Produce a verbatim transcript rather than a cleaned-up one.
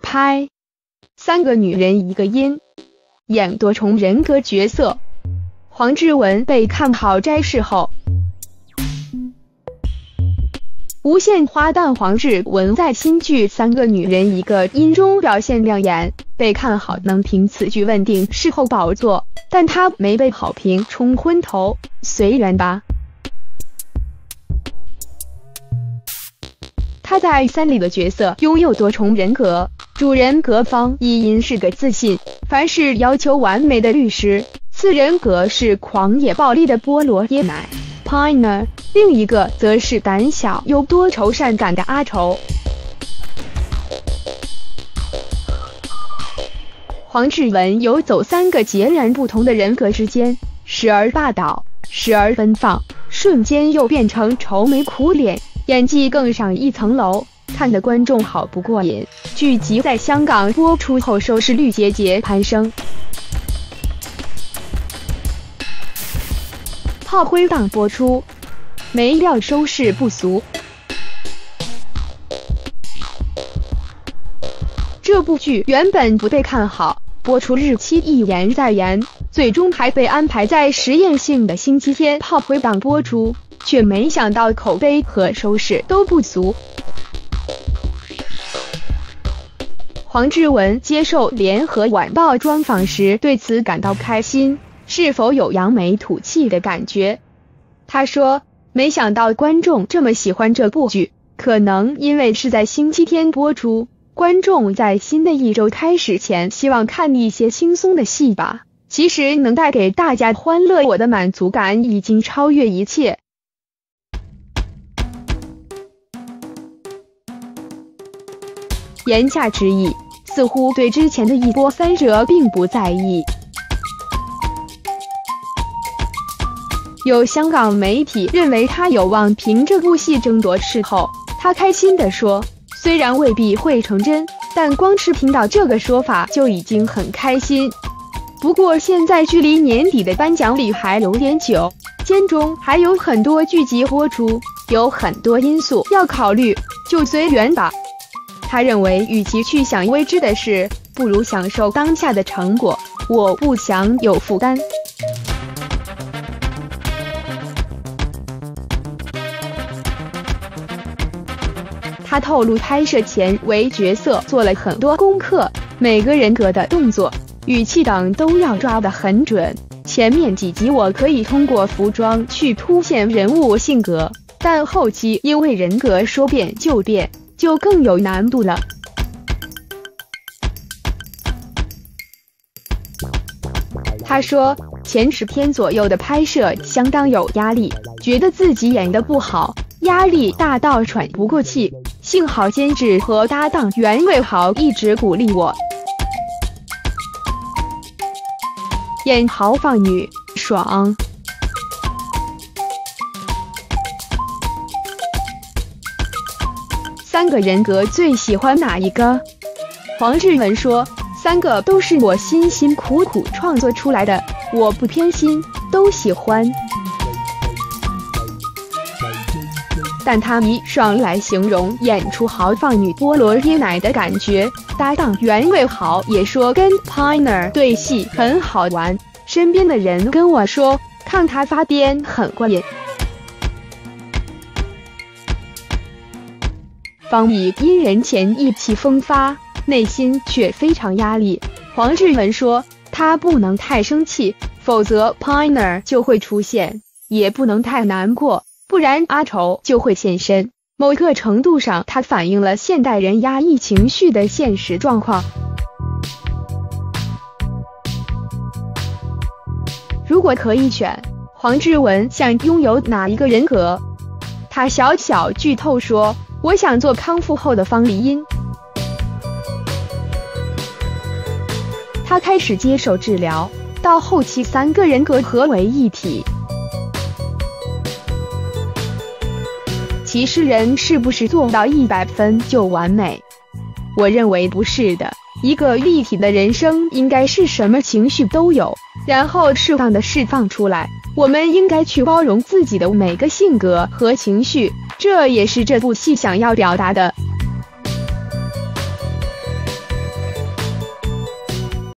拍。三个女人一个音，演多重人格角色。黄志文被看好摘视后，无限花旦黄志文在新剧《三个女人一个音》中表现亮眼，被看好能凭此剧稳定视后宝座，但他没被好评冲昏头，随缘吧。他在三里的角色拥有多重人格，主人格方一因是个自信，凡事要求完美的律师，次人格是狂野暴力的菠萝椰奶 Piner， 另一个则是胆小又多愁善感的阿愁。黄志文游走三个截然不同的人格之间，时而霸道，时而奔放，瞬间又变成愁眉苦脸，演技更上一层楼，看得观众好不过瘾。剧集在香港播出后收视率节节攀升，炮灰档播出，没料收视不俗。这部剧原本不被看好，播出日期一延再延，最终还被安排在实验性的星期天炮灰档播出，却没想到口碑和收视都不俗。黄志文接受联合晚报专访时对此感到开心，是否有扬眉吐气的感觉？他说，没想到观众这么喜欢这部剧，可能因为是在星期天播出，观众在新的一周开始前希望看一些轻松的戏吧。其实能带给大家欢乐，我的满足感已经超越一切。言下之意，似乎对之前的一波三折并不在意。有香港媒体认为他有望凭这部戏争夺视后，他开心地说，虽然未必会成真，但光是听到这个说法就已经很开心。不过现在距离年底的颁奖礼还有点久，间中还有很多剧集播出，有很多因素要考虑，就随缘吧。他认为与其去想未知的事，不如享受当下的成果，我不想有负担。他透露拍摄前为角色做了很多功课，每个人格的动作、语气等都要抓得很准。前面几集我可以通过服装去凸显人物性格，但后期因为人格说变就变，就更有难度了。他说，前十天左右的拍摄相当有压力，觉得自己演得不好，压力大到喘不过气。幸好监制和搭档袁伟豪一直鼓励我。演豪放女，爽。三个人格最喜欢哪一个？黄志文说，三个都是我辛辛苦苦创作出来的，我不偏心，都喜欢。但他以爽来形容演出豪放女菠萝椰奶的感觉，搭档袁伟豪也说跟 Piner 对戏很好玩，身边的人跟我说看他发癫很过瘾。方以因人前意气风发，内心却非常压力。黄志文说，他不能太生气，否则 Piner 就会出现，也不能太难过，不然阿愁就会现身。某个程度上，它反映了现代人压抑情绪的现实状况。如果可以选，黄志文想拥有哪一个人格？他小小剧透说，我想做康复后的方丽音。他开始接受治疗，到后期三个人格合为一体。其实人是不是做到一百分就完美？我认为不是的。一个立体的人生应该是什么情绪都有，然后适当的释放出来。我们应该去包容自己的每个性格和情绪，这也是这部戏想要表达的。